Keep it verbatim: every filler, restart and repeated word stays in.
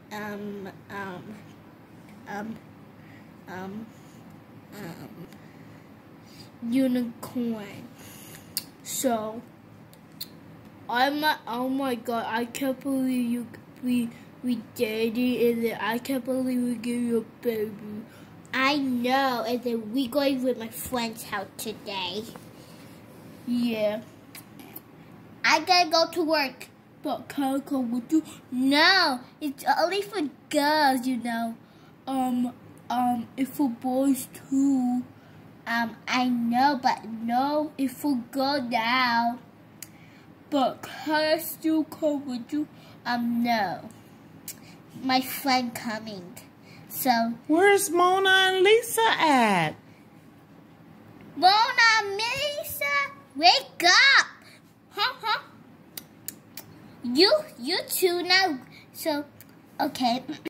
um, um, um, um, um, unicorn. So, I'm not, oh my god, I can't believe you, we, we dated, and then I can't believe we gave you a baby. I know, and then we going with my friend's house today. Yeah. I gotta go to work. But can I come with you? No, it's only for girls, you know. Um, um, it's for boys too. Um, I know, but no, it's for girls now. But can I still come with you? Um, no. My friend coming. So. Where's Mona and Lisa at? Mona, Lisa, wake up! Huh, huh? You, you two now. So, okay.